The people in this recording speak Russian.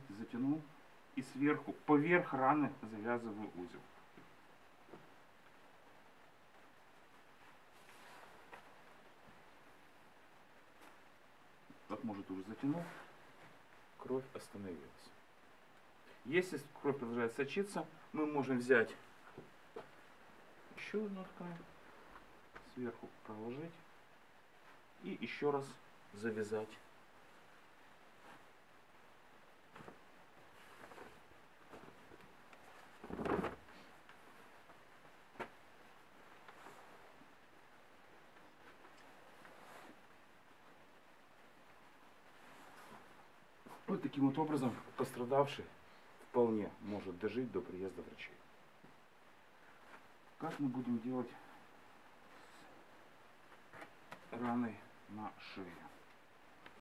видите, затянул. И сверху, поверх раны завязываю узел. Вот, может, уже затянул. Кровь остановилась. Если кровь продолжает сочиться, мы можем взять еще одну ткань, сверху проложить и еще раз завязать. Вот таким вот образом пострадавший вполне может дожить до приезда врачей. Как мы будем делать с раной на шее?